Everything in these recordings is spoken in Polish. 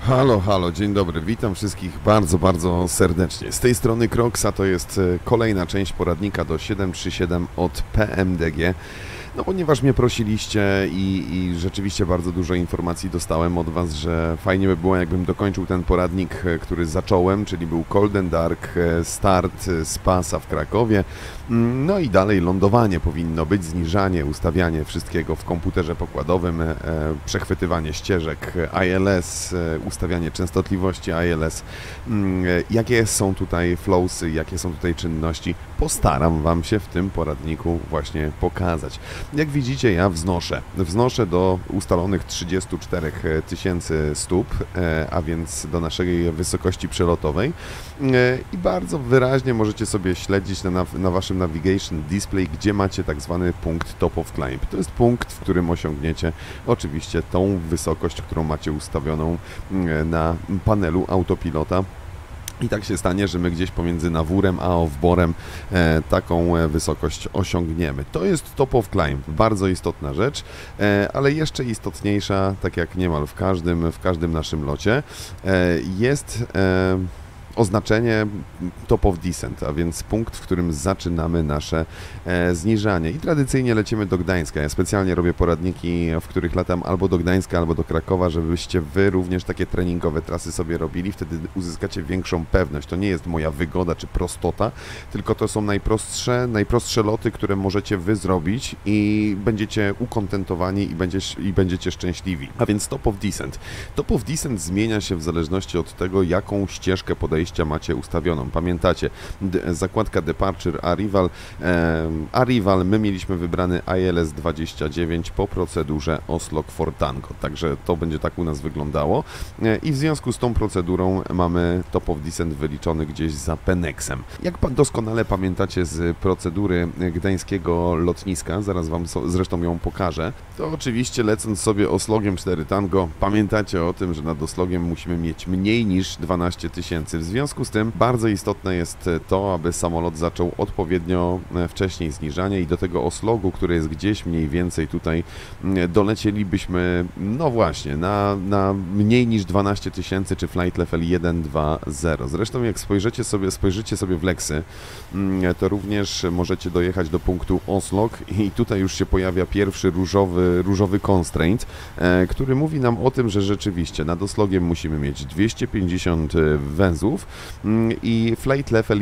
Halo, halo, dzień dobry, witam wszystkich bardzo, bardzo serdecznie. Z tej strony Croxa to jest kolejna część poradnika do 737 od PMDG. No ponieważ mnie prosiliście i rzeczywiście bardzo dużo informacji dostałem od Was, że fajnie by było, jakbym dokończył ten poradnik, który zacząłem, czyli był Cold and Dark, start z pasa w Krakowie, no i dalej lądowanie powinno być, zniżanie, ustawianie wszystkiego w komputerze pokładowym, przechwytywanie ścieżek ILS, ustawianie częstotliwości ILS, jakie są tutaj flowsy, jakie są tutaj czynności, postaram Wam się w tym poradniku właśnie pokazać. Jak widzicie, ja wznoszę do ustalonych 34 tysięcy stóp, a więc do naszej wysokości przelotowej i bardzo wyraźnie możecie sobie śledzić na Waszym navigation display, gdzie macie tak zwany punkt top of climb. To jest punkt, w którym osiągniecie oczywiście tą wysokość, którą macie ustawioną na panelu autopilota. I tak się stanie, że my gdzieś pomiędzy Nawórem a Owborem taką wysokość osiągniemy. To jest top of climb, bardzo istotna rzecz, ale jeszcze istotniejsza, tak jak niemal w każdym naszym locie, jest oznaczenie top of descent, a więc punkt, w którym zaczynamy nasze zniżanie. I tradycyjnie lecimy do Gdańska. Ja specjalnie robię poradniki, w których latam albo do Gdańska, albo do Krakowa, żebyście Wy również takie treningowe trasy sobie robili. Wtedy uzyskacie większą pewność. To nie jest moja wygoda czy prostota, tylko to są najprostsze loty, które możecie Wy zrobić i będziecie ukontentowani i będziecie szczęśliwi. A więc top of descent. Top of descent zmienia się w zależności od tego, jaką ścieżkę podejścia macie ustawioną. Pamiętacie, zakładka Departure Arrival, my mieliśmy wybrany ILS 29 po procedurze Oslo for Tango, także to będzie tak u nas wyglądało i w związku z tą procedurą mamy top of descent wyliczony gdzieś za Penexem. Jak doskonale pamiętacie z procedury gdańskiego lotniska, zaraz Wam zresztą ją pokażę, to oczywiście lecąc sobie Oslogiem 4 Tango, pamiętacie o tym, że nad Oslogiem musimy mieć mniej niż 12 tysięcy. W związku z tym bardzo istotne jest to, aby samolot zaczął odpowiednio wcześniej zniżanie i do tego oslogu, który jest gdzieś mniej więcej tutaj, dolecielibyśmy, no właśnie, na mniej niż 12 tysięcy, czy flight level 120. Zresztą jak spojrzycie sobie w Lexy, to również możecie dojechać do punktu Oslog i tutaj już się pojawia pierwszy różowy constraint, który mówi nam o tym, że rzeczywiście nad Oslogiem musimy mieć 250 węzłów i flight level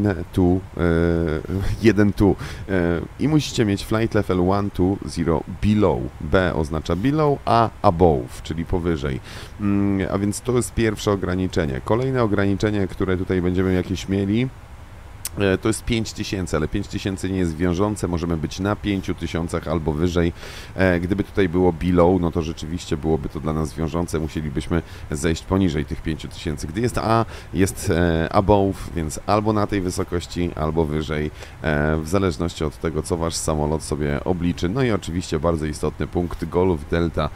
1.2 i musicie mieć flight level 120 below. B oznacza below, a above, czyli powyżej. A więc to jest pierwsze ograniczenie. Kolejne ograniczenie, które tutaj będziemy jakieś mieli, to jest 5000, ale 5000 nie jest wiążące, możemy być na 5000 albo wyżej. Gdyby tutaj było below, no to rzeczywiście byłoby to dla nas wiążące, musielibyśmy zejść poniżej tych 5000. Gdy jest A, jest above, więc albo na tej wysokości, albo wyżej, w zależności od tego, co Wasz samolot sobie obliczy. No i oczywiście bardzo istotny punkt Golf Delta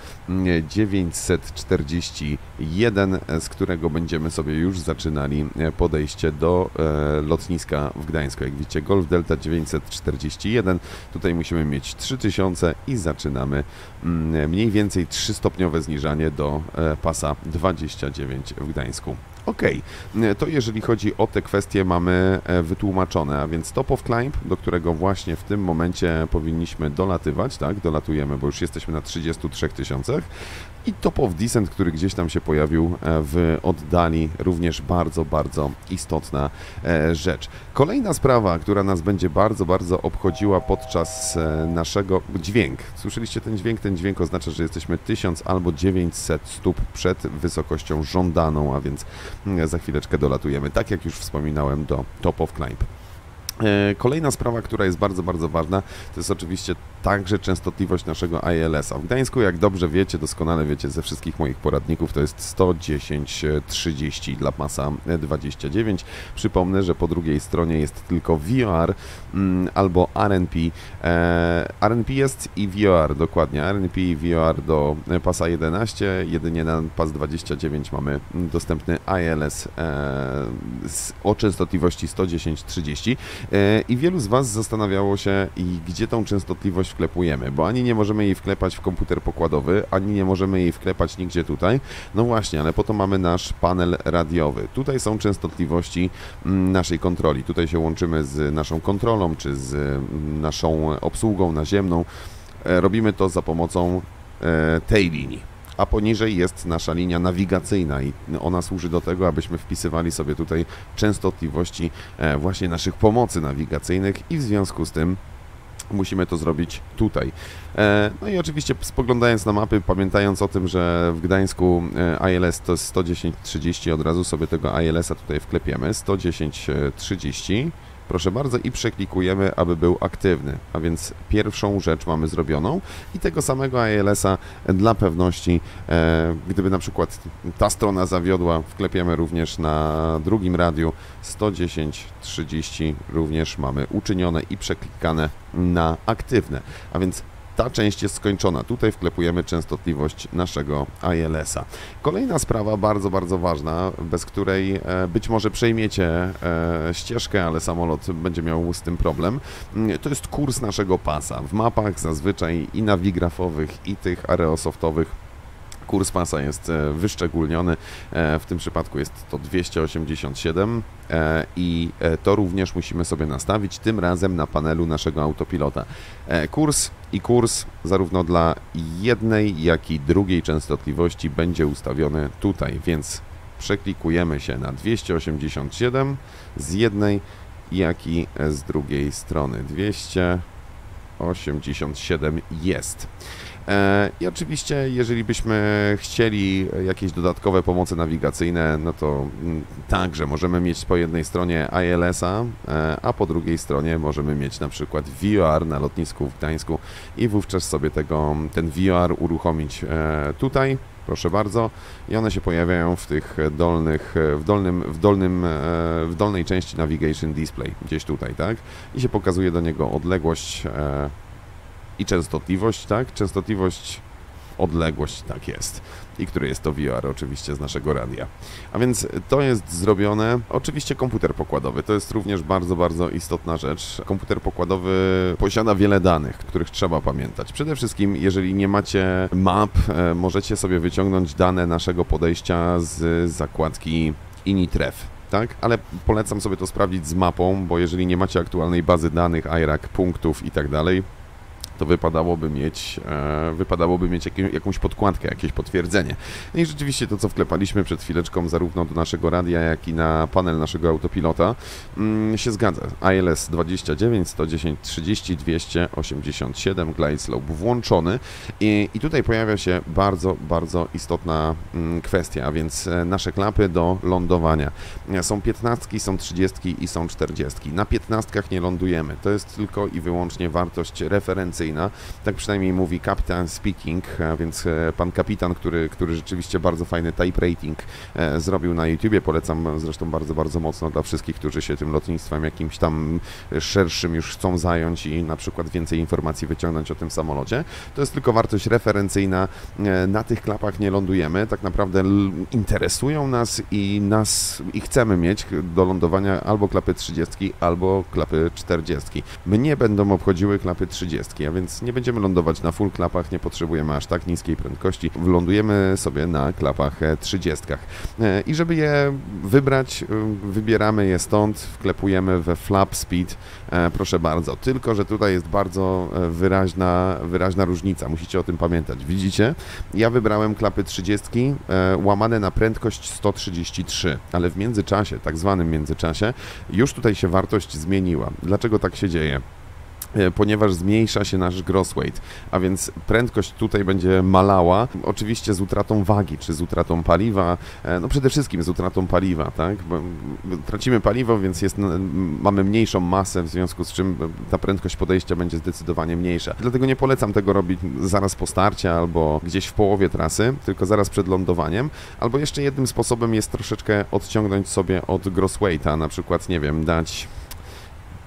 941, z którego będziemy sobie już zaczynali podejście do lotniska w Gdańsku. Jak widzicie, Golf Delta 941, tutaj musimy mieć 3000 i zaczynamy mniej więcej 3-stopniowe zniżanie do pasa 29 w Gdańsku. Ok, to jeżeli chodzi o te kwestie mamy wytłumaczone, a więc top of climb, do którego właśnie w tym momencie powinniśmy dolatywać, tak, dolatujemy, bo już jesteśmy na 33 tysiącach i top of descent, który gdzieś tam się pojawił w oddali, również bardzo, bardzo istotna rzecz. Kolejna sprawa, która nas będzie bardzo, bardzo obchodziła podczas naszego dźwięk. Słyszeliście ten dźwięk? Ten dźwięk oznacza, że jesteśmy 1000 albo 900 stóp przed wysokością żądaną, a więc za chwileczkę dolatujemy, tak jak już wspominałem, do top of climb. Kolejna sprawa, która jest bardzo, bardzo ważna, to jest oczywiście także częstotliwość naszego ILS-a. W Gdańsku, jak dobrze wiecie, doskonale wiecie ze wszystkich moich poradników, to jest 110-30 dla pasa 29. Przypomnę, że po drugiej stronie jest tylko VOR albo RNP. RNP jest i VOR, dokładnie. RNP i VOR do pasa 11, jedynie na pas 29 mamy dostępny ILS o częstotliwości 110-30. I wielu z Was zastanawiało się, gdzie tą częstotliwość w wklepujemy, bo ani nie możemy jej wklepać w komputer pokładowy, ani nie możemy jej wklepać nigdzie tutaj. No właśnie, ale po to mamy nasz panel radiowy. Tutaj są częstotliwości naszej kontroli. Tutaj się łączymy z naszą kontrolą, czy z naszą obsługą naziemną. Robimy to za pomocą tej linii. A poniżej jest nasza linia nawigacyjna i ona służy do tego, abyśmy wpisywali sobie tutaj częstotliwości właśnie naszych pomocy nawigacyjnych i w związku z tym musimy to zrobić tutaj. No i oczywiście spoglądając na mapy, pamiętając o tym, że w Gdańsku ILS to jest 110-30, od razu sobie tego ILS-a tutaj wklepiemy, 110-30. Proszę bardzo i przeklikujemy, aby był aktywny, a więc pierwszą rzecz mamy zrobioną i tego samego ILS-a dla pewności, gdyby na przykład ta strona zawiodła, wklepiemy również na drugim radiu 110-30, również mamy uczynione i przeklikane na aktywne, a więc ta część jest skończona. Tutaj wklepujemy częstotliwość naszego ILS-a. Kolejna sprawa, bardzo, bardzo ważna, bez której być może przejmiecie ścieżkę, ale samolot będzie miał z tym problem, to jest kurs naszego pasa. W mapach zazwyczaj i nawigrafowych, i tych aerosoftowych kurs pasa jest wyszczególniony, w tym przypadku jest to 287 i to również musimy sobie nastawić, tym razem na panelu naszego autopilota. Kurs zarówno dla jednej, jak i drugiej częstotliwości będzie ustawiony tutaj, więc przeklikujemy się na 287 z jednej, jak i z drugiej strony. 287 jest. I oczywiście, jeżeli byśmy chcieli jakieś dodatkowe pomoce nawigacyjne, no to także możemy mieć po jednej stronie ILS-a, a po drugiej stronie możemy mieć na przykład VOR na lotnisku w Gdańsku i wówczas sobie ten VOR uruchomić tutaj, proszę bardzo, i one się pojawiają w tych w dolnej części Navigation Display, gdzieś tutaj, tak? I się pokazuje do niego odległość i częstotliwość, tak? Częstotliwość, odległość, tak jest. I który jest to VOR oczywiście z naszego radia. A więc to jest zrobione. Oczywiście komputer pokładowy, to jest również bardzo, bardzo istotna rzecz. Komputer pokładowy posiada wiele danych, których trzeba pamiętać. Przede wszystkim, jeżeli nie macie map, możecie sobie wyciągnąć dane naszego podejścia z zakładki Initref. Tak, ale polecam sobie to sprawdzić z mapą, bo jeżeli nie macie aktualnej bazy danych, IRAC, punktów i tak dalej, to wypadałoby mieć jakąś podkładkę, jakieś potwierdzenie. No i rzeczywiście to, co wklepaliśmy przed chwileczką zarówno do naszego radia, jak i na panel naszego autopilota, się zgadza. ILS 29, 110, 30, 287, glide slope włączony i tutaj pojawia się bardzo, bardzo istotna kwestia, a więc nasze klapy do lądowania. Są 15, są 30 i są 40. Na 15 nie lądujemy. To jest tylko i wyłącznie wartość referencyjna. Tak przynajmniej mówi Captain Speaking, a więc pan kapitan, który rzeczywiście bardzo fajny type rating zrobił na YouTubie. Polecam zresztą bardzo, bardzo mocno dla wszystkich, którzy się tym lotnictwem jakimś tam szerszym już chcą zająć i na przykład więcej informacji wyciągnąć o tym samolocie. To jest tylko wartość referencyjna. Na tych klapach nie lądujemy. Tak naprawdę interesują nas i chcemy mieć do lądowania albo klapy 30, albo klapy 40. Mnie będą obchodziły klapy 30, a więc nie będziemy lądować na full klapach, nie potrzebujemy aż tak niskiej prędkości. Lądujemy sobie na klapach 30. I żeby je wybrać, wybieramy je stąd, wklepujemy we flap speed, proszę bardzo. Tylko że tutaj jest bardzo wyraźna różnica, musicie o tym pamiętać. Widzicie? Ja wybrałem klapy 30 łamane na prędkość 133, ale w międzyczasie, tak zwanym międzyczasie, już tutaj się wartość zmieniła. Dlaczego tak się dzieje? Ponieważ zmniejsza się nasz gross weight, a więc prędkość tutaj będzie malała, oczywiście z utratą wagi, czy z utratą paliwa, no przede wszystkim z utratą paliwa, tak, bo tracimy paliwo, więc mamy mniejszą masę, w związku z czym ta prędkość podejścia będzie zdecydowanie mniejsza. Dlatego nie polecam tego robić zaraz po starcie, albo gdzieś w połowie trasy, tylko zaraz przed lądowaniem, albo jeszcze jednym sposobem jest troszeczkę odciągnąć sobie od gross weighta, na przykład, nie wiem, dać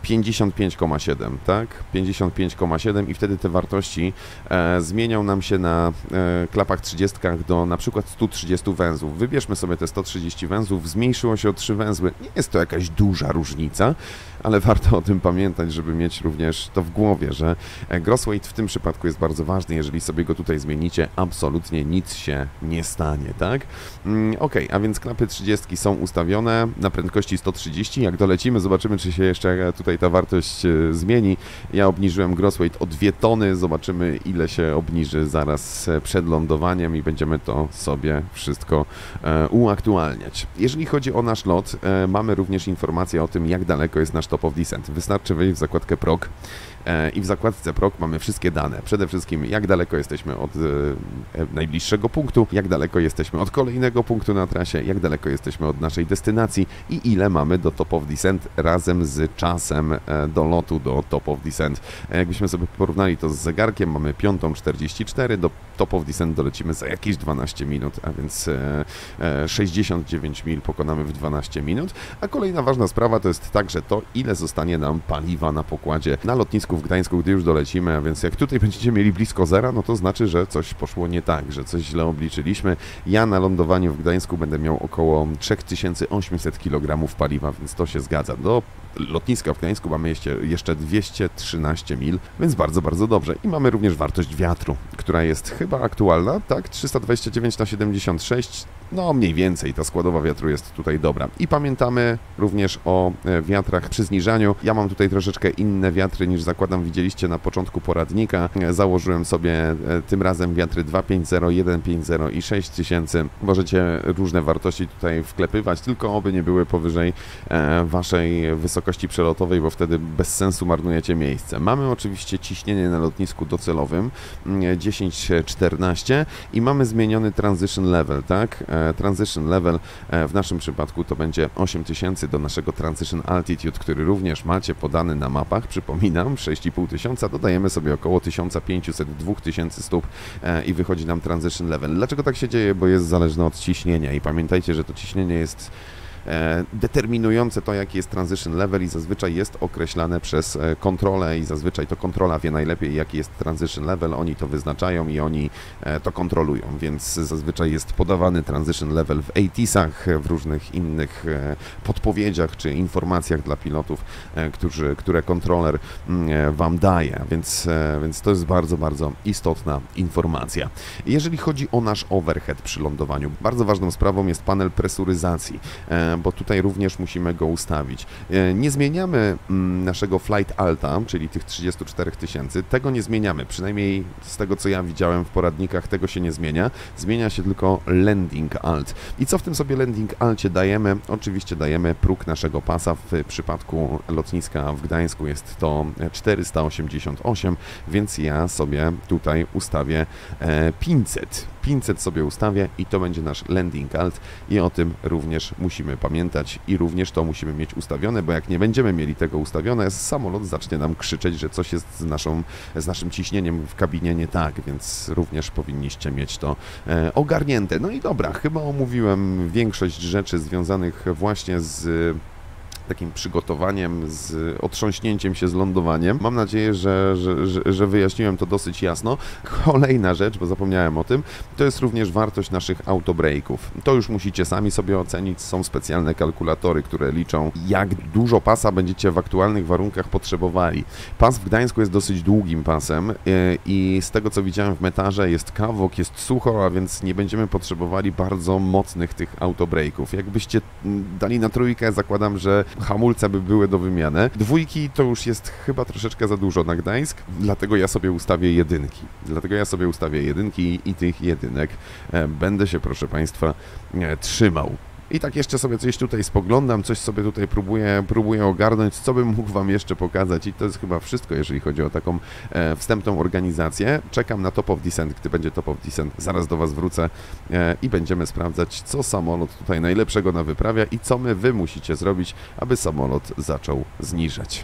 55,7, tak? 55,7 i wtedy te wartości zmienią nam się na klapach 30 do na przykład 130 węzłów. Wybierzmy sobie te 130 węzłów, zmniejszyło się o 3 węzły. Nie jest to jakaś duża różnica, ale warto o tym pamiętać, żeby mieć również to w głowie, że gross weight w tym przypadku jest bardzo ważny. Jeżeli sobie go tutaj zmienicie, absolutnie nic się nie stanie, tak? Ok, a więc klapy 30 są ustawione na prędkości 130. Jak dolecimy, zobaczymy, czy się jeszcze tutaj ta wartość zmieni. Ja obniżyłem gross weight o 2 tony. Zobaczymy, ile się obniży zaraz przed lądowaniem i będziemy to sobie wszystko uaktualniać. Jeżeli chodzi o nasz lot, mamy również informację o tym, jak daleko jest nasz top of descent. Wystarczy wejść w zakładkę PROG i w zakładce PROG mamy wszystkie dane. Przede wszystkim, jak daleko jesteśmy od najbliższego punktu, jak daleko jesteśmy od kolejnego punktu na trasie, jak daleko jesteśmy od naszej destynacji i ile mamy do top of descent razem z czasem do lotu do top of descent. Jakbyśmy sobie porównali to z zegarkiem, mamy 5:44, do top of descent dolecimy za jakieś 12 minut, a więc 69 mil pokonamy w 12 minut. A kolejna ważna sprawa to jest także to, ile zostanie nam paliwa na pokładzie na lotnisku w Gdańsku, gdy już dolecimy, a więc jak tutaj będziecie mieli blisko zera, no to znaczy, że coś poszło nie tak, że coś źle obliczyliśmy. Ja na lądowaniu w Gdańsku będę miał około 3800 kg paliwa, więc to się zgadza. Do lotniska w Gdańsku mamy jeszcze 213 mil, więc bardzo, bardzo dobrze. I mamy również wartość wiatru, która jest chyba aktualna, tak? 329/76, no mniej więcej ta składowa wiatru jest tutaj dobra. I pamiętamy również o wiatrach przy zniżaniu. Ja mam tutaj troszeczkę inne wiatry niż zakładam, widzieliście na początku poradnika. Założyłem sobie tym razem wiatry 250, 150 i 6000. Możecie różne wartości tutaj wklepywać, tylko oby nie były powyżej waszej wysokości przelotowej, bo wtedy bez sensu marnujecie miejsce. Mamy oczywiście ciśnienie na lotnisku docelowym 10-14 i mamy zmieniony transition level, tak? Transition level w naszym przypadku to będzie 8000 do naszego transition altitude, który również macie podany na mapach. Przypominam, 6500, dodajemy sobie około 1500-2000 stóp i wychodzi nam transition level. Dlaczego tak się dzieje? Bo jest zależne od ciśnienia i pamiętajcie, że to ciśnienie jest determinujące to, jaki jest transition level i zazwyczaj jest określane przez kontrolę i zazwyczaj to kontrola wie najlepiej, jaki jest transition level, oni to wyznaczają i oni to kontrolują, więc zazwyczaj jest podawany transition level w ATIS-ach, w różnych innych podpowiedziach czy informacjach dla pilotów, które kontroler Wam daje, więc to jest bardzo, bardzo istotna informacja. Jeżeli chodzi o nasz overhead przy lądowaniu, bardzo ważną sprawą jest panel presuryzacji, bo tutaj również musimy go ustawić. Nie zmieniamy naszego flight alta, czyli tych 34 000, tego nie zmieniamy, przynajmniej z tego, co ja widziałem w poradnikach, tego się nie zmienia. Zmienia się tylko landing alt. I co w tym sobie landing alcie dajemy? Oczywiście dajemy próg naszego pasa, w przypadku lotniska w Gdańsku jest to 488, więc ja sobie tutaj ustawię 500. 500 sobie ustawię i to będzie nasz landing alt i o tym również musimy pamiętać i również to musimy mieć ustawione, bo jak nie będziemy mieli tego ustawione, samolot zacznie nam krzyczeć, że coś jest z naszym ciśnieniem w kabinie nie tak, więc również powinniście mieć to ogarnięte. No i dobra, chyba omówiłem większość rzeczy związanych właśnie z takim przygotowaniem, z otrząśnięciem się z lądowaniem. Mam nadzieję, że wyjaśniłem to dosyć jasno. Kolejna rzecz, bo zapomniałem o tym, to jest również wartość naszych autobreaków. To już musicie sami sobie ocenić. Są specjalne kalkulatory, które liczą, jak dużo pasa będziecie w aktualnych warunkach potrzebowali. Pas w Gdańsku jest dosyć długim pasem i z tego, co widziałem w metarze, jest kawok, jest sucho, a więc nie będziemy potrzebowali bardzo mocnych tych autobreaków. Jakbyście dali na trójkę, zakładam, że hamulce by były do wymiany. Dwójki to już jest chyba troszeczkę za dużo na Gdańsk, dlatego ja sobie ustawię jedynki. I tych jedynek będę się, proszę Państwa, trzymał. I tak jeszcze sobie coś tutaj spoglądam, coś sobie tutaj próbuję ogarnąć, co bym mógł Wam jeszcze pokazać i to jest chyba wszystko, jeżeli chodzi o taką wstępną organizację. Czekam na top of descent, gdy będzie top of descent, zaraz do Was wrócę i będziemy sprawdzać, co samolot tutaj najlepszego wyprawia i co Wy musicie zrobić, aby samolot zaczął zniżać.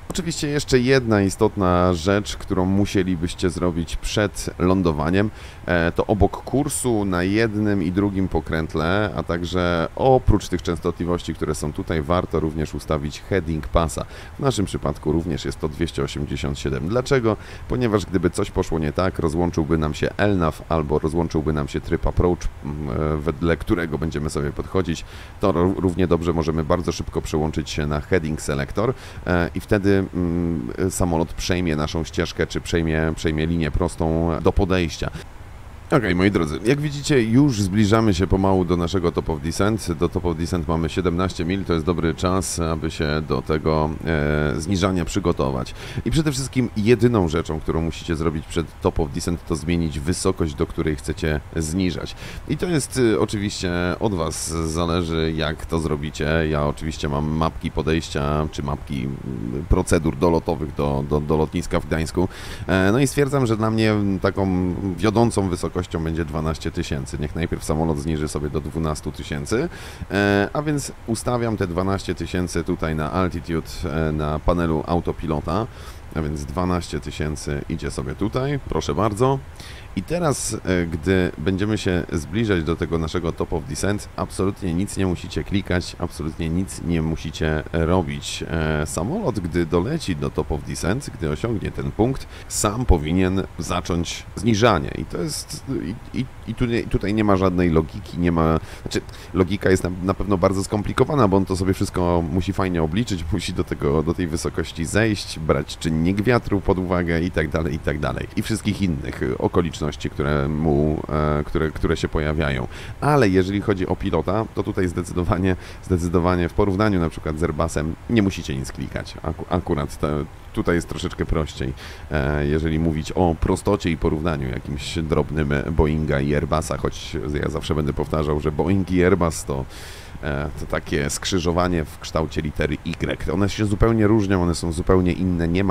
Oczywiście jeszcze jedna istotna rzecz, którą musielibyście zrobić przed lądowaniem, to obok kursu na jednym i drugim pokrętle, a także oprócz tych częstotliwości, które są tutaj, warto również ustawić heading passa. W naszym przypadku również jest to 287. Dlaczego? Ponieważ gdyby coś poszło nie tak, rozłączyłby nam się LNAV albo rozłączyłby nam się tryb approach, wedle którego będziemy sobie podchodzić, to równie dobrze możemy bardzo szybko przełączyć się na heading selector i wtedy samolot przejmie naszą ścieżkę, czy przejmie linię prostą do podejścia. Okej, moi drodzy, jak widzicie, już zbliżamy się pomału do naszego top of descent. Do top of descent mamy 17 mil, to jest dobry czas, aby się do tego zniżania przygotować. I przede wszystkim jedyną rzeczą, którą musicie zrobić przed top of descent, to zmienić wysokość, do której chcecie zniżać. I to jest oczywiście od Was zależy, jak to zrobicie. Ja oczywiście mam mapki podejścia, czy mapki procedur dolotowych do lotniska w Gdańsku. No i stwierdzam, że dla mnie taką wiodącą wysokość będzie 12 tysięcy. Niech najpierw samolot zniży sobie do 12 tysięcy, a więc ustawiam te 12 tysięcy tutaj na altitude na panelu autopilota, a więc 12 tysięcy idzie sobie tutaj, proszę bardzo. I teraz, gdy będziemy się zbliżać do tego naszego top of descent, absolutnie nic nie musicie klikać, absolutnie nic nie musicie robić. Samolot, gdy doleci do top of descent, gdy osiągnie ten punkt, sam powinien zacząć zniżanie. I to jest, tutaj nie ma żadnej logiki, znaczy logika jest na pewno bardzo skomplikowana, bo on to sobie wszystko musi fajnie obliczyć, musi do tej wysokości zejść, brać czynnik wiatru pod uwagę i tak dalej, i tak dalej. I wszystkich innych okoliczności, które się pojawiają. Ale jeżeli chodzi o pilota, to tutaj zdecydowanie w porównaniu na przykład z Airbusem nie musicie nic klikać. Akurat tutaj jest troszeczkę prościej, jeżeli mówić o prostocie i porównaniu jakimś drobnym Boeinga i Airbusa, choć ja zawsze będę powtarzał, że Boeing i Airbus to takie skrzyżowanie w kształcie litery Y. One się zupełnie różnią, one są zupełnie inne, nie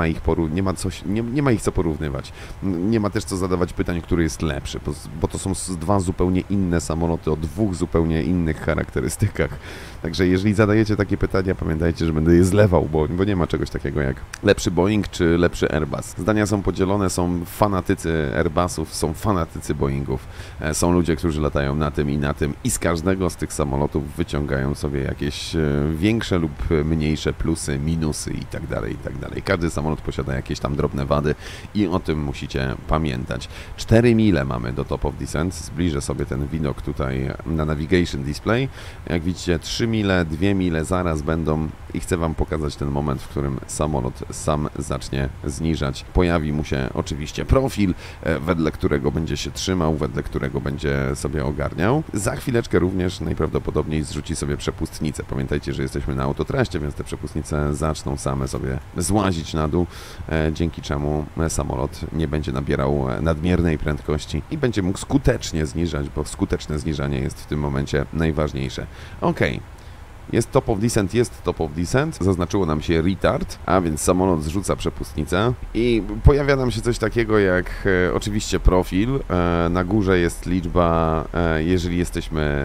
ma ich co porównywać. Nie ma też co zadawać pytań, który jest lepszy, bo to są dwa zupełnie inne samoloty o dwóch zupełnie innych charakterystykach. Także jeżeli zadajecie takie pytania, pamiętajcie, że będę je zlewał, bo nie ma czegoś takiego jak lepszy Boeing czy lepszy Airbus. Zdania są podzielone, są fanatycy Airbusów, są fanatycy Boeingów. Są ludzie, którzy latają na tym i z każdego z tych samolotów wyciągają sobie jakieś większe lub mniejsze plusy, minusy i tak dalej, i tak dalej. Każdy samolot posiada jakieś tam drobne wady i o tym musicie pamiętać. 4 mile mamy do top of descent. Zbliżę sobie ten widok tutaj na navigation display. Jak widzicie, 3 mile, 2 mile zaraz będą i chcę Wam pokazać ten moment, w którym samolot sam zacznie zniżać. Pojawi mu się oczywiście profil, wedle którego będzie się trzymał, wedle którego będzie sobie ogarniał. Za chwileczkę również najprawdopodobniej zrzuci sobie przepustnicę. Pamiętajcie, że jesteśmy na autotraście, więc te przepustnice zaczną same sobie złazić na dół, dzięki czemu samolot nie będzie nabierał nadmiernej prędkości i będzie mógł skutecznie zniżać, bo skuteczne zniżanie jest w tym momencie najważniejsze. Okej. Jest top of descent, zaznaczyło nam się retard, a więc samolot zrzuca przepustnicę i pojawia nam się coś takiego jak oczywiście profil, na górze jest liczba, jeżeli jesteśmy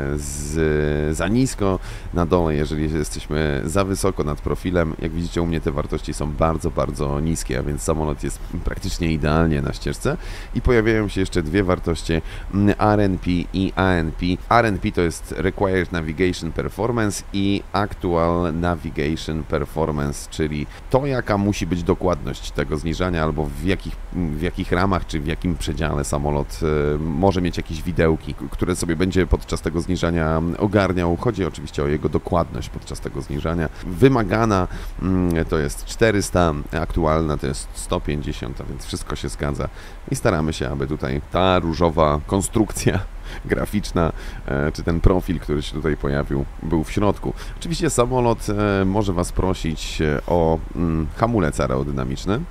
za nisko, na dole jeżeli jesteśmy za wysoko nad profilem. Jak widzicie, u mnie te wartości są bardzo, bardzo niskie, a więc samolot jest praktycznie idealnie na ścieżce i pojawiają się jeszcze dwie wartości RNP i ANP. RNP to jest Required Navigation Performance i Actual Navigation Performance, czyli to, jaka musi być dokładność tego zniżania, albo w jakich ramach, czy w jakim przedziale samolot może mieć jakieś widełki, które sobie będzie podczas tego zniżania ogarniał. Chodzi oczywiście o jego dokładność podczas tego zniżania. Wymagana to jest 400, aktualna to jest 150, a więc wszystko się zgadza i staramy się, aby tutaj ta różowa konstrukcja graficzna, czy ten profil, który się tutaj pojawił, był w środku. Oczywiście samolot może Was prosić o hamulec aerodynamiczny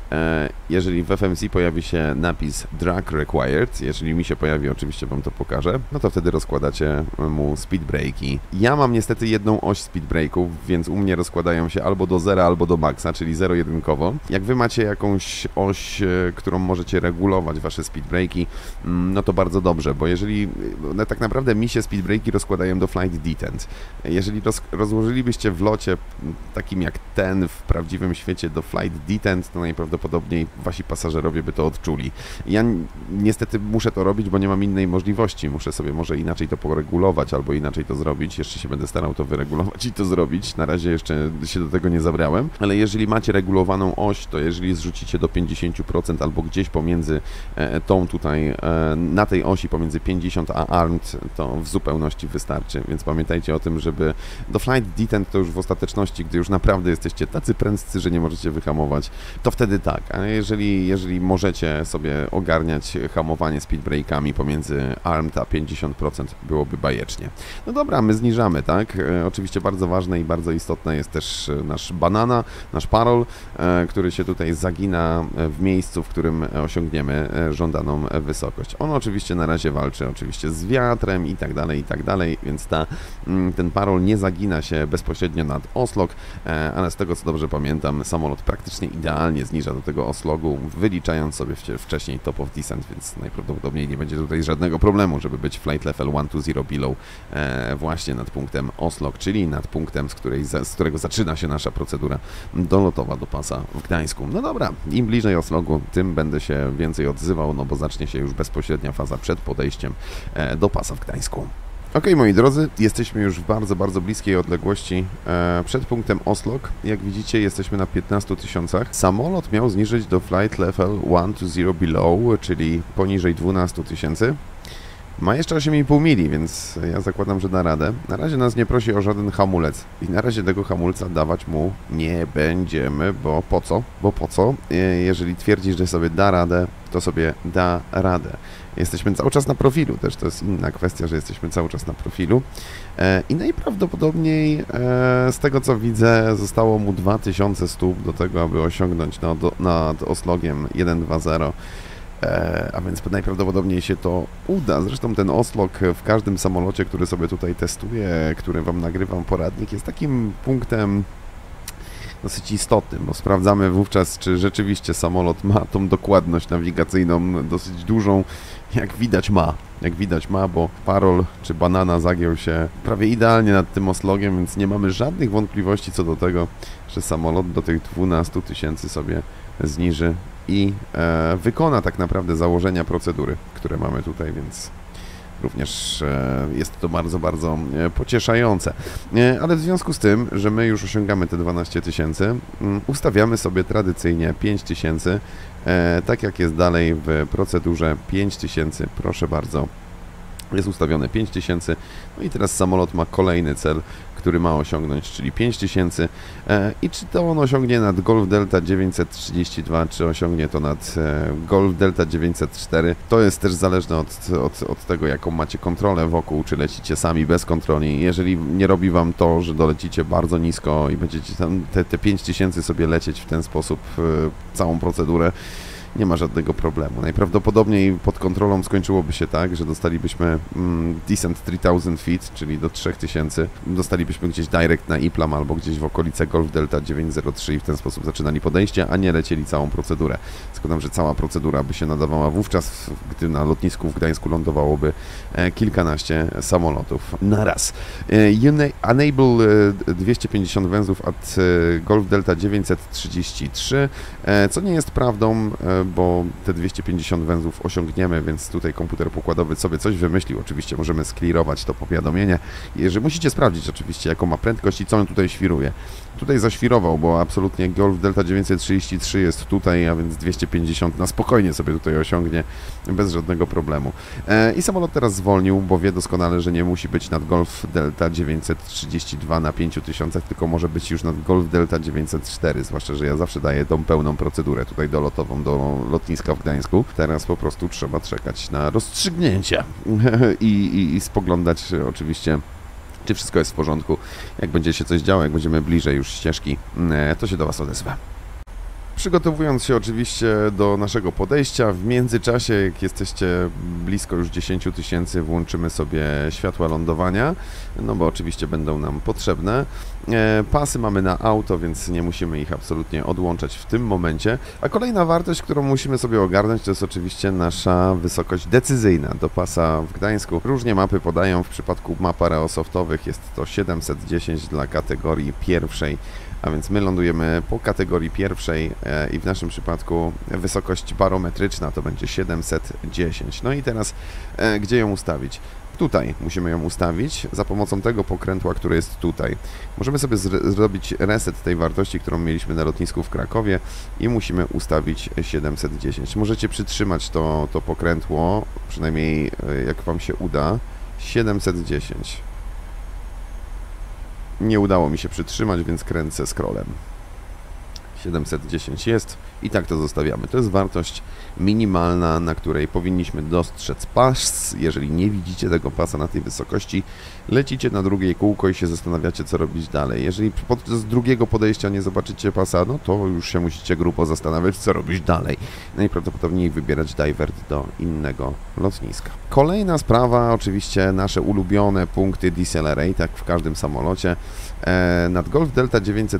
Jeżeli w FMC pojawi się napis Drag Required, jeżeli mi się pojawi, oczywiście Wam to pokażę, no to wtedy rozkładacie mu speed breaki. Ja mam niestety jedną oś speed breaków, więc u mnie rozkładają się albo do zera, albo do maxa, czyli zero-jedynkowo. Jak Wy macie jakąś oś, którą możecie regulować Wasze speed breaki, no to bardzo dobrze, bo jeżeli tak naprawdę mi się speed breaki rozkładają do flight detent. Jeżeli rozłożylibyście w locie takim jak ten w prawdziwym świecie do flight detent, to najprawdopodobniej Wasi pasażerowie by to odczuli. Ja niestety muszę to robić, bo nie mam innej możliwości. Muszę sobie może inaczej to poregulować albo inaczej to zrobić. Jeszcze się będę starał to wyregulować i to zrobić. Na razie jeszcze się do tego nie zabrałem. Ale jeżeli macie regulowaną oś, to jeżeli zrzucicie do 50% albo gdzieś pomiędzy tą tutaj, na tej osi pomiędzy 50 a armed, to w zupełności wystarczy. Więc pamiętajcie o tym, żeby do flight detent to już w ostateczności, gdy już naprawdę jesteście tacy prędcy, że nie możecie wyhamować, to wtedy tak. A jeżeli możecie sobie ogarniać hamowanie speed breakami pomiędzy armed a 50%, byłoby bajecznie. No dobra, my zniżamy, tak? Oczywiście bardzo ważne i bardzo istotne jest też nasz banana, nasz parol, który się tutaj zagina w miejscu, w którym osiągniemy żądaną wysokość. On oczywiście na razie walczy oczywiście z wiatrem i tak dalej, więc ten parol nie zagina się bezpośrednio nad oslog, ale z tego co dobrze pamiętam, samolot praktycznie idealnie zniża do tego oslogu, wyliczając sobie wcześniej top of descent, więc najprawdopodobniej nie będzie tutaj żadnego problemu, żeby być flight level 120 below właśnie nad punktem oslog, czyli nad punktem, z którego zaczyna się nasza procedura dolotowa do pasa w Gdańsku. No dobra, im bliżej oslogu, tym będę się więcej odzywał, no bo zacznie się już bezpośrednia faza przed podejściem do pasa w Gdańsku. Ok, moi drodzy, jesteśmy już w bardzo, bardzo bliskiej odległości przed punktem Oslog. Jak widzicie, jesteśmy na 15 tysiącach. Samolot miał zniżyć do flight level 120 below, czyli poniżej 12 tysięcy. Ma jeszcze 8,5 mili, więc ja zakładam, że da radę. Na razie nas nie prosi o żaden hamulec i na razie tego hamulca dawać mu nie będziemy, bo po co? Bo po co? Jeżeli twierdzisz, że sobie da radę, to sobie da radę. Jesteśmy cały czas na profilu, też to jest inna kwestia, że jesteśmy cały czas na profilu i najprawdopodobniej z tego co widzę zostało mu 2000 stóp do tego, aby osiągnąć nad oslogiem 1.2.0. A więc najprawdopodobniej się to uda. Zresztą ten oslog w każdym samolocie, który sobie tutaj testuję, który Wam nagrywam poradnik, jest takim punktem dosyć istotnym, bo sprawdzamy wówczas, czy rzeczywiście samolot ma tą dokładność nawigacyjną dosyć dużą, jak widać ma, bo parol czy banana zagiął się prawie idealnie nad tym oslogiem, więc nie mamy żadnych wątpliwości co do tego, że samolot do tych 12 tysięcy sobie zniży i wykona tak naprawdę założenia procedury, które mamy tutaj, więc również jest to bardzo, bardzo pocieszające. Ale w związku z tym, że my już osiągamy te 12 tysięcy, ustawiamy sobie tradycyjnie 5 tysięcy, tak jak jest dalej w procedurze 5 tysięcy, proszę bardzo. Jest ustawione 5000, no i teraz samolot ma kolejny cel, który ma osiągnąć, czyli 5000 i czy to on osiągnie nad Golf Delta 932, czy osiągnie to nad Golf Delta 904, to jest też zależne od tego, jaką macie kontrolę wokół, czy lecicie sami bez kontroli. Jeżeli nie robi Wam to, że dolecicie bardzo nisko i będziecie tam te 5000 sobie lecieć w ten sposób całą procedurę, nie ma żadnego problemu. Najprawdopodobniej pod kontrolą skończyłoby się tak, że dostalibyśmy descent 3000 feet, czyli do 3000. Dostalibyśmy gdzieś direct na IPLAM albo gdzieś w okolice Golf Delta 903 i w ten sposób zaczynali podejście, a nie lecieli całą procedurę. Zakładam, że cała procedura by się nadawała wówczas, gdy na lotnisku w Gdańsku lądowałoby kilkanaście samolotów na raz. Enable 250 węzłów at Golf Delta 933, co nie jest prawdą, bo te 250 węzłów osiągniemy, więc tutaj komputer pokładowy sobie coś wymyślił. Oczywiście możemy sklirować to powiadomienie. Jeżeli musicie sprawdzić oczywiście, jaką ma prędkość i co on tutaj świruje. Tutaj zaświrował, bo absolutnie Golf Delta 933 jest tutaj, a więc 250 na spokojnie sobie tutaj osiągnie bez żadnego problemu. I samolot teraz zwolnił, bo wie doskonale, że nie musi być nad Golf Delta 932 na 5000, tylko może być już nad Golf Delta 904, zwłaszcza, że ja zawsze daję tą pełną procedurę tutaj dolotową do lotniska w Gdańsku. Teraz po prostu trzeba czekać na rozstrzygnięcie i spoglądać oczywiście, czy wszystko jest w porządku. Jak będzie się coś działo, jak będziemy bliżej już ścieżki, to się do Was odezwę. Przygotowując się oczywiście do naszego podejścia, w międzyczasie, jak jesteście blisko już 10 000, włączymy sobie światła lądowania, no bo oczywiście będą nam potrzebne. Pasy mamy na auto, więc nie musimy ich absolutnie odłączać w tym momencie. A kolejna wartość, którą musimy sobie ogarnąć, to jest oczywiście nasza wysokość decyzyjna do pasa w Gdańsku. Różnie mapy podają, w przypadku map aerosoftowych jest to 710 dla kategorii pierwszej. A więc my lądujemy po kategorii pierwszej i w naszym przypadku wysokość barometryczna to będzie 710. No i teraz gdzie ją ustawić? Tutaj musimy ją ustawić za pomocą tego pokrętła, które jest tutaj. Możemy sobie zrobić reset tej wartości, którą mieliśmy na lotnisku w Krakowie i musimy ustawić 710. Możecie przytrzymać to pokrętło, przynajmniej jak Wam się uda, 710. Nie udało mi się przytrzymać, więc kręcę scrollem. 710 jest i tak to zostawiamy. To jest wartość minimalna, na której powinniśmy dostrzec pas. Jeżeli nie widzicie tego pasa na tej wysokości, lecicie na drugie kółko i się zastanawiacie, co robić dalej. Jeżeli podczas drugiego podejścia nie zobaczycie pasa, no to już się musicie grubo zastanawiać, co robić dalej. Najprawdopodobniej wybierać divert do innego lotniska. Kolejna sprawa, oczywiście nasze ulubione punkty Decelerate, jak w każdym samolocie. Nad Golf Delta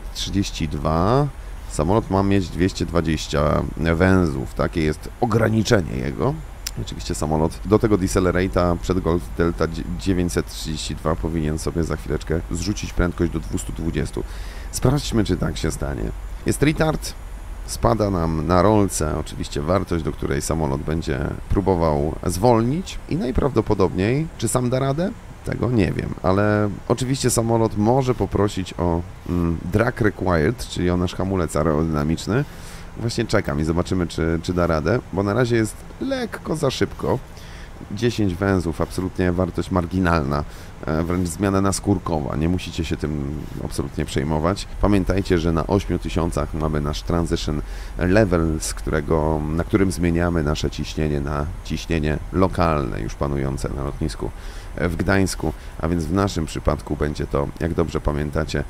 932 samolot ma mieć 220 węzłów, takie jest ograniczenie jego. Oczywiście samolot do tego Decelerate'a przed Golf Delta 932 powinien sobie za chwileczkę zrzucić prędkość do 220. Sprawdźmy, czy tak się stanie. Jest retard, spada nam na rolce oczywiście wartość, do której samolot będzie próbował zwolnić i najprawdopodobniej, czy sam da radę? Tego nie wiem, ale oczywiście samolot może poprosić o drag required, czyli o nasz hamulec aerodynamiczny. Właśnie czekam i zobaczymy, czy da radę, bo na razie jest lekko za szybko. 10 węzłów, absolutnie wartość marginalna, wręcz zmiana naskórkowa, nie musicie się tym absolutnie przejmować. Pamiętajcie, że na 8000 mamy nasz transition level, na którym zmieniamy nasze ciśnienie na ciśnienie lokalne, już panujące na lotnisku w Gdańsku, a więc w naszym przypadku będzie to, jak dobrze pamiętacie,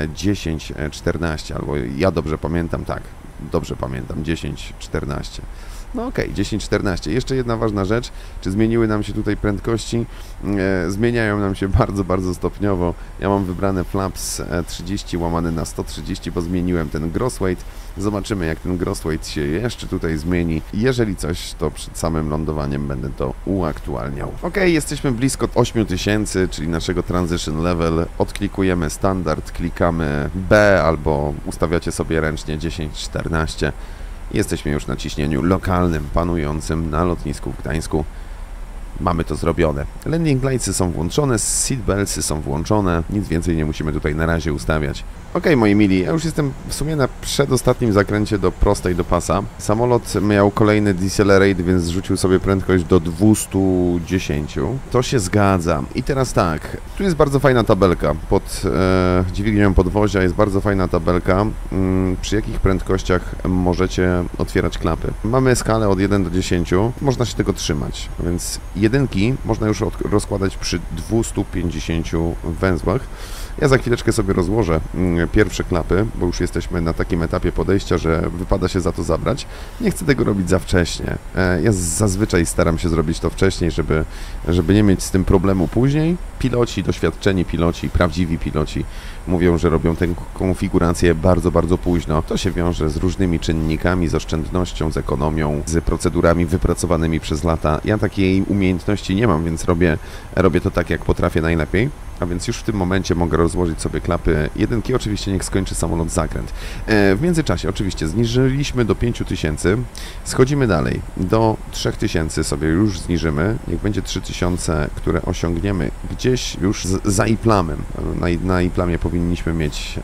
10-14, albo ja dobrze pamiętam, tak, dobrze pamiętam, 10-14. No okej, 10-14. Jeszcze jedna ważna rzecz, czy zmieniły nam się tutaj prędkości? Zmieniają nam się bardzo, bardzo stopniowo. Ja mam wybrane flaps 30 łamane na 130, bo zmieniłem ten gross weight. Zobaczymy, jak ten gross weight się jeszcze tutaj zmieni. Jeżeli coś, to przed samym lądowaniem będę to uaktualniał. Okej, jesteśmy blisko 8000, czyli naszego transition level. Odklikujemy standard, klikamy B albo ustawiacie sobie ręcznie 10-14. Jesteśmy już na ciśnieniu lokalnym, panującym na lotnisku w Gdańsku. Mamy to zrobione. Landing lightsy są włączone, seatbeltsy są włączone, nic więcej nie musimy tutaj na razie ustawiać. Ok, moi mili, ja już jestem w sumie na przedostatnim zakręcie do prostej do pasa. Samolot miał kolejny decelerate, więc zrzucił sobie prędkość do 210. To się zgadza. I teraz tak, tu jest bardzo fajna tabelka. Pod dźwignią podwozia jest bardzo fajna tabelka, przy jakich prędkościach możecie otwierać klapy. Mamy skalę od 1 do 10, można się tego trzymać, więc jedynki można już rozkładać przy 250 węzłach. Ja za chwileczkę sobie rozłożę pierwsze klapy, bo już jesteśmy na takim etapie podejścia, że wypada się za to zabrać. Nie chcę tego robić za wcześnie. Ja zazwyczaj staram się zrobić to wcześniej, żeby nie mieć z tym problemu później. Piloci, doświadczeni piloci, prawdziwi piloci mówią, że robią tę konfigurację bardzo, bardzo późno. To się wiąże z różnymi czynnikami, z oszczędnością, z ekonomią, z procedurami wypracowanymi przez lata. Ja takiej umiejętności nie mam, więc robię to tak, jak potrafię najlepiej. A więc już w tym momencie mogę rozłożyć sobie klapy jedynki. Oczywiście niech skończy samolot zakręt. W międzyczasie oczywiście zniżyliśmy do 5000. Schodzimy dalej. Do 3000 sobie już zniżymy. Niech będzie 3000, które osiągniemy gdzieś już za i-plamem. Na i-plamie powinniśmy mieć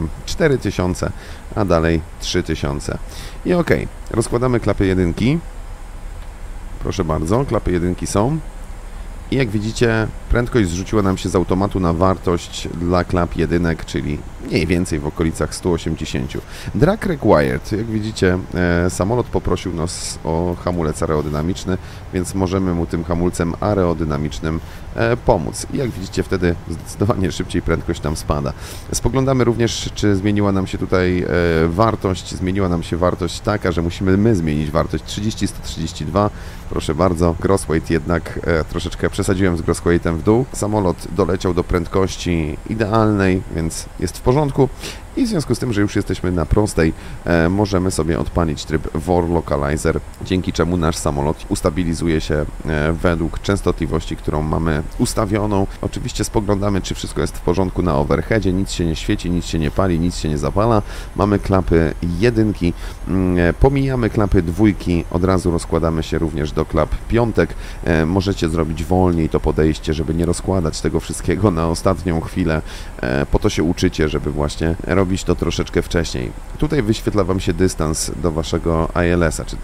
4000, a dalej 3000. I ok, rozkładamy klapy jedynki. Proszę bardzo, klapy jedynki są. I jak widzicie, Prędkość zrzuciła nam się z automatu na wartość dla klap jedynek, czyli mniej więcej w okolicach 180. Drag required. Jak widzicie, samolot poprosił nas o hamulec aerodynamiczny, więc możemy mu tym hamulcem aerodynamicznym pomóc. I jak widzicie, wtedy zdecydowanie szybciej prędkość tam spada. Spoglądamy również, czy zmieniła nam się tutaj wartość. Zmieniła nam się wartość taka, że musimy my zmienić wartość 30, 132. Proszę bardzo, crossweight jednak troszeczkę przesadziłem z crossweightem w dół. Samolot doleciał do prędkości idealnej, więc jest w porządku. I w związku z tym, że już jesteśmy na prostej, możemy sobie odpalić tryb VOR Localizer, dzięki czemu nasz samolot ustabilizuje się według częstotliwości, którą mamy ustawioną. Oczywiście spoglądamy, czy wszystko jest w porządku na overheadzie, nic się nie świeci, nic się nie pali, nic się nie zapala. Mamy klapy jedynki, pomijamy klapy dwójki, od razu rozkładamy się również do klap piątek. Możecie zrobić wolniej to podejście, żeby nie rozkładać tego wszystkiego na ostatnią chwilę. Po to się uczycie, żeby właśnie robić to troszeczkę wcześniej. Tutaj wyświetla Wam się dystans do Waszego ILS-a, czy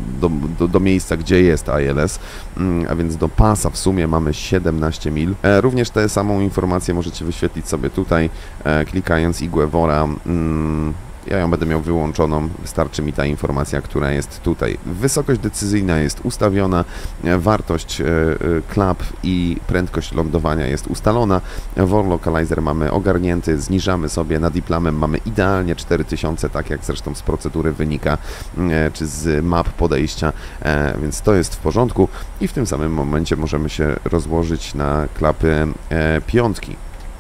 do miejsca, gdzie jest ILS, a więc do pasa w sumie mamy 17 mil. Również tę samą informację możecie wyświetlić sobie tutaj, klikając igłę WOR-a. Ja ją będę miał wyłączoną, wystarczy mi ta informacja, która jest tutaj. Wysokość decyzyjna jest ustawiona, wartość klap i prędkość lądowania jest ustalona. VOR Localizer mamy ogarnięty, zniżamy sobie, nad diplamem mamy idealnie 4000, tak jak zresztą z procedury wynika, czy z map podejścia, więc to jest w porządku i w tym samym momencie możemy się rozłożyć na klapy piątki.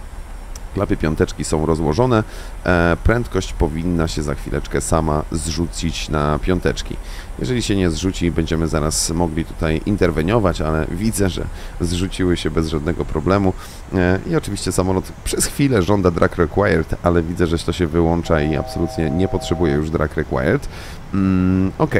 Klapy piąteczki są rozłożone, prędkość powinna się za chwileczkę sama zrzucić na piąteczki. Jeżeli się nie zrzuci, będziemy zaraz mogli tutaj interweniować, ale widzę, że zrzuciły się bez żadnego problemu i oczywiście samolot przez chwilę żąda drag required, ale widzę, że to się wyłącza i absolutnie nie potrzebuje już drag required. Ok,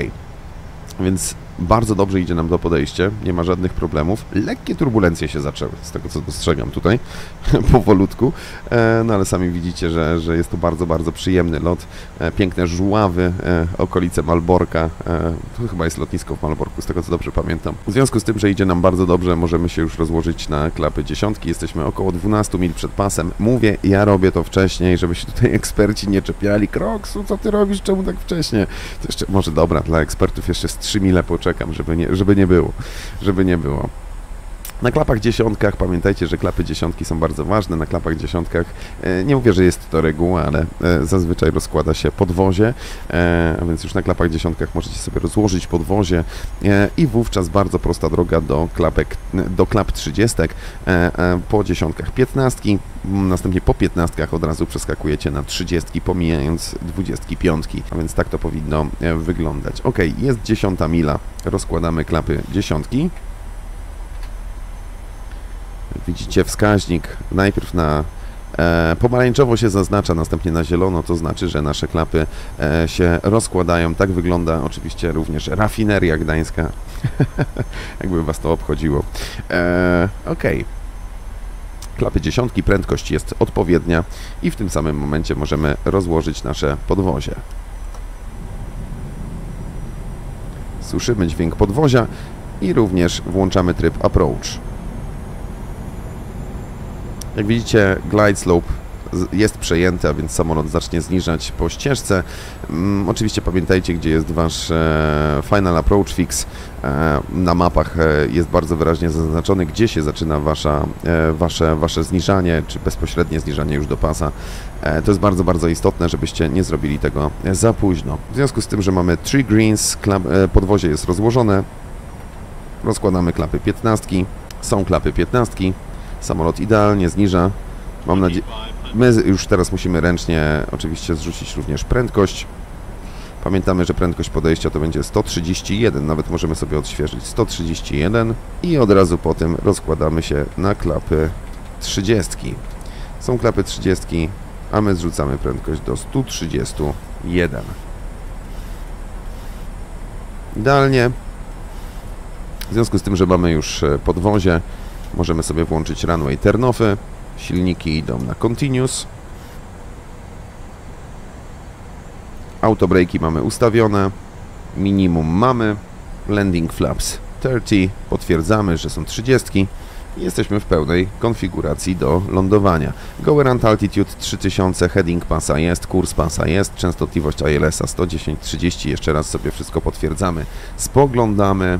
więc bardzo dobrze idzie nam to podejście, nie ma żadnych problemów. Lekkie turbulencje się zaczęły, z tego co dostrzegam tutaj, powolutku, no ale sami widzicie, że jest to bardzo, bardzo przyjemny lot. Piękne żuławy, okolice Malborka, to chyba jest lotnisko w Malborku, z tego co dobrze pamiętam. W związku z tym, że idzie nam bardzo dobrze, możemy się już rozłożyć na klapy dziesiątki. Jesteśmy około 12 mil przed pasem. Mówię, ja robię to wcześniej, żeby się tutaj eksperci nie czepiali. Kroksu, co ty robisz, czemu tak wcześnie? To jeszcze, może dobra, dla ekspertów jeszcze z 3 mile poczekam, żeby nie było. Na klapach dziesiątkach, pamiętajcie, że klapy dziesiątki są bardzo ważne. Na klapach dziesiątkach, nie mówię, że jest to reguła, ale zazwyczaj rozkłada się podwozie, a więc już na klapach dziesiątkach możecie sobie rozłożyć podwozie i wówczas bardzo prosta droga do klap 30, po dziesiątkach 15, następnie po 15 od razu przeskakujecie na 30, pomijając 25, a więc tak to powinno wyglądać. Ok, jest 10 mila, rozkładamy klapy dziesiątki. Widzicie wskaźnik, najpierw na pomarańczowo się zaznacza, następnie na zielono, to znaczy, że nasze klapy się rozkładają. Tak wygląda oczywiście również rafineria gdańska, jakby Was to obchodziło. Ok. Klapy dziesiątki, prędkość jest odpowiednia i w tym samym momencie możemy rozłożyć nasze podwozie. Słyszymy dźwięk podwozia i również włączamy tryb approach. Jak widzicie, glide slope jest przejęty, a więc samolot zacznie zniżać po ścieżce. Oczywiście pamiętajcie, gdzie jest Wasz final approach fix. Na mapach jest bardzo wyraźnie zaznaczony, gdzie się zaczyna wasze zniżanie, czy bezpośrednie zniżanie już do pasa. To jest bardzo, bardzo istotne, żebyście nie zrobili tego za późno. W związku z tym, że mamy 3 greens, podwozie jest rozłożone, rozkładamy klapy 15. Są klapy 15. Samolot idealnie zniża. Mam nadzieję, my już teraz musimy ręcznie oczywiście zrzucić również prędkość. Pamiętamy, że prędkość podejścia to będzie 131, nawet możemy sobie odświeżyć 131 i od razu po tym rozkładamy się na klapy 30. Są klapy 30, a my zrzucamy prędkość do 131. Idealnie. W związku z tym, że mamy już podwozie, możemy sobie włączyć runway turn-offy. Silniki idą na continuous. Autobrejki mamy ustawione. Minimum mamy. Landing flaps 30. Potwierdzamy, że są 30. i jesteśmy w pełnej konfiguracji do lądowania. Go Around Altitude 3000, heading pasa jest, kurs pasa jest, częstotliwość ILS-a 110-30, jeszcze raz sobie wszystko potwierdzamy, spoglądamy.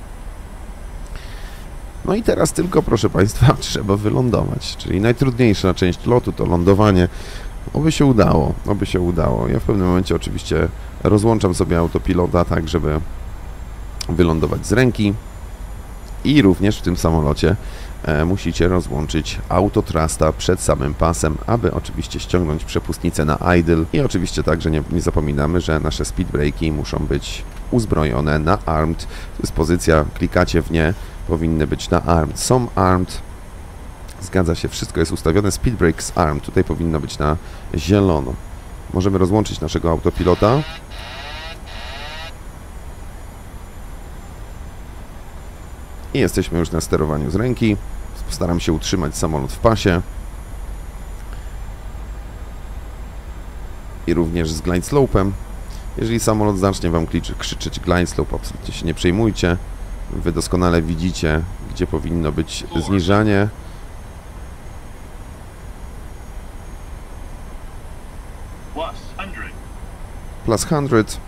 No i teraz tylko, proszę Państwa, trzeba wylądować, czyli najtrudniejsza część lotu to lądowanie. Oby się udało, oby się udało. Ja w pewnym momencie oczywiście rozłączam sobie autopilota tak, żeby wylądować z ręki i również w tym samolocie musicie rozłączyć autotrusta przed samym pasem, aby oczywiście ściągnąć przepustnicę na idle i oczywiście także nie zapominamy, że nasze speed breaki muszą być uzbrojone na armed. To jest pozycja, klikacie w nie, powinny być na armed. Są armed. Zgadza się, wszystko jest ustawione. Speed brakes armed. Tutaj powinno być na zielono. Możemy rozłączyć naszego autopilota. I jesteśmy już na sterowaniu z ręki. Postaram się utrzymać samolot w pasie. I również z glide slope'em. Jeżeli samolot zacznie Wam krzyczeć glide slope, absolutnie się nie przejmujcie. Wy doskonale widzicie, gdzie powinno być zniżanie. Plus 100. 300.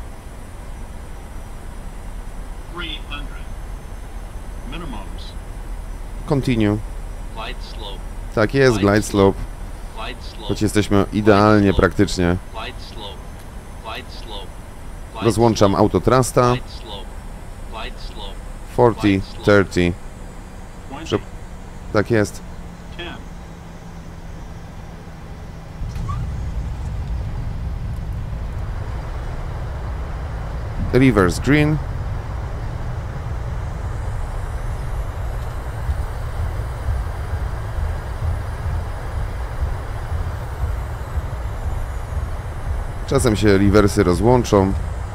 Minimums. Continue. Glide slope. Tak jest, glide slope. Glide slope. Choć jesteśmy idealnie praktycznie. Glide slope. Glide slope. Glide Rozłączam slope. autotrusta. Glide slope. Glide slope. 40, 30. 20. Tak jest. 10. Reverse green. Czasem się rewersy rozłączą,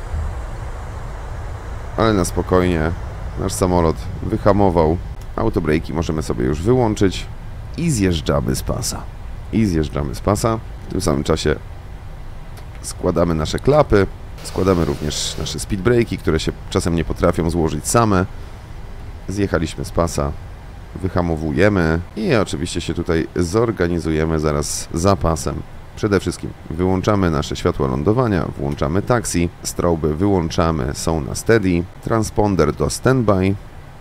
ale na spokojnie. Nasz samolot wyhamował. Autobrejki możemy sobie już wyłączyć i zjeżdżamy z pasa. W tym samym czasie składamy nasze klapy. Składamy również nasze speed breaki, które się czasem nie potrafią złożyć same. Zjechaliśmy z pasa, wyhamowujemy i oczywiście się tutaj zorganizujemy zaraz za pasem. Przede wszystkim wyłączamy nasze światła lądowania, włączamy taxi, stroby wyłączamy, są na steady, transponder do standby.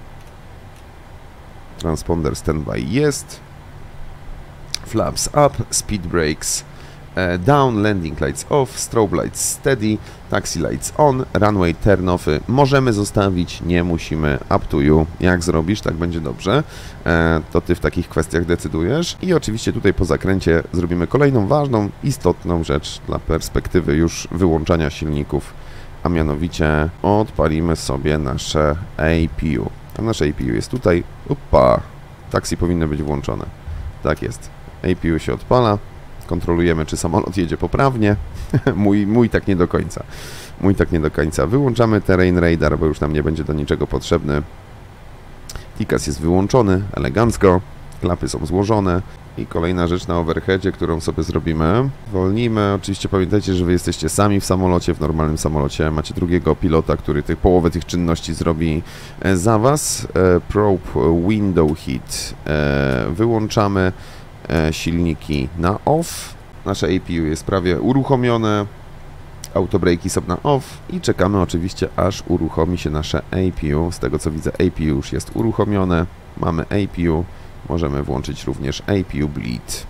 Transponder standby jest. Flaps up, speed brakes down, landing lights off, strobe lights steady, taxi lights on, runway turn offy możemy zostawić, nie musimy, up to you. Jak zrobisz, tak będzie dobrze. To Ty w takich kwestiach decydujesz. I oczywiście tutaj po zakręcie zrobimy kolejną ważną, istotną rzecz dla perspektywy już wyłączania silników, a mianowicie odpalimy sobie nasze APU. A nasze APU jest tutaj. Upa! Taxi powinno być włączone. Tak jest. APU się odpala. Kontrolujemy, czy samolot jedzie poprawnie. Mój tak nie do końca. Wyłączamy terrain radar, bo już nam nie będzie do niczego potrzebny. TCAS jest wyłączony, elegancko. Klapy są złożone. I kolejna rzecz na overheadzie, którą sobie zrobimy. Wolnimy. Oczywiście pamiętajcie, że Wy jesteście sami w samolocie, w normalnym samolocie. Macie drugiego pilota, który połowę tych czynności zrobi za Was. Probe window heat wyłączamy. Silniki na off. Nasze APU jest prawie uruchomione. Autobrejki są na off i czekamy oczywiście, aż uruchomi się nasze APU. Z tego co widzę, APU już jest uruchomione. Mamy APU. Możemy włączyć również APU bleed.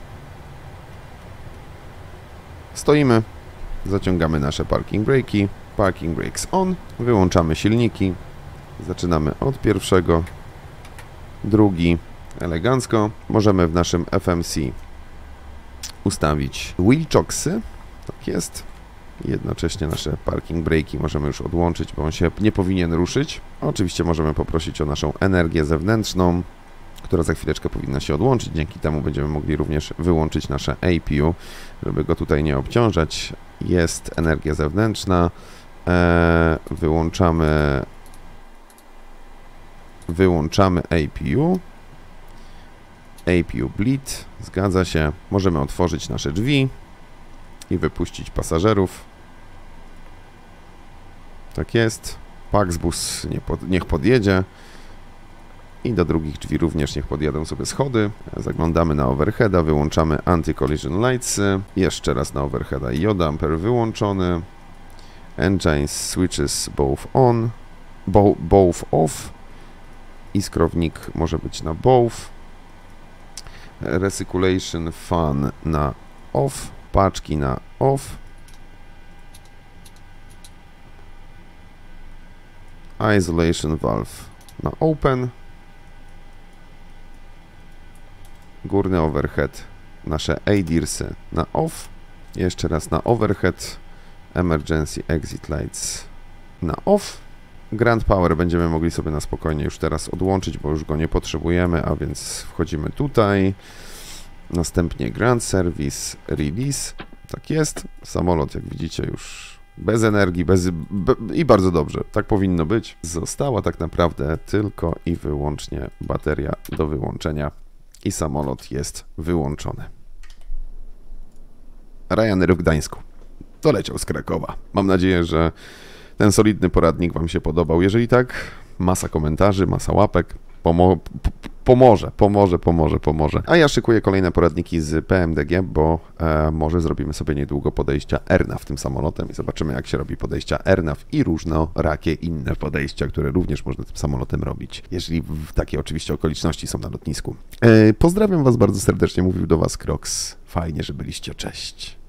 Stoimy. Zaciągamy nasze parking braki. Parking brakes on. Wyłączamy silniki. Zaczynamy od pierwszego. Drugi. Elegancko. Możemy w naszym FMC ustawić wheel chocksy. Tak jest. Jednocześnie nasze parking braki możemy już odłączyć, bo on się nie powinien ruszyć. Oczywiście możemy poprosić o naszą energię zewnętrzną, która za chwileczkę powinna się odłączyć. Dzięki temu będziemy mogli również wyłączyć nasze APU, żeby go tutaj nie obciążać. Jest energia zewnętrzna. Wyłączamy APU. APU bleed, zgadza się. Możemy otworzyć nasze drzwi i wypuścić pasażerów. Tak jest. Paxbus niech podjedzie. I do drugich drzwi również niech podjadą sobie schody. Zaglądamy na overheada, wyłączamy anti-collision lights. Jeszcze raz na overheada i damper wyłączony. Engines switches both on, both off. Iskrownik może być na both. Recirculation fan na off. Paczki na off. Isolation valve na open. Górny overhead, nasze ADIRSy na off. Jeszcze raz na overhead. Emergency exit lights na off. Grand Power będziemy mogli sobie na spokojnie już teraz odłączyć, bo już go nie potrzebujemy, a więc wchodzimy tutaj. Następnie Grand Service Release. Tak jest. Samolot, jak widzicie, już bez energii, i bardzo dobrze. Tak powinno być. Została tak naprawdę tylko i wyłącznie bateria do wyłączenia i samolot jest wyłączony. Ryanair w Gdańsku doleciał z Krakowa. Mam nadzieję, że ten solidny poradnik Wam się podobał. Jeżeli tak, masa komentarzy, masa łapek. Pomoże. A ja szykuję kolejne poradniki z PMDG, bo może zrobimy sobie niedługo podejścia RNAV tym samolotem i zobaczymy, jak się robi podejścia RNAV i różnorakie inne podejścia, które również można tym samolotem robić, jeżeli takie oczywiście okoliczności są na lotnisku. Pozdrawiam Was bardzo serdecznie, mówił do Was Crocs. Fajnie, że byliście, cześć.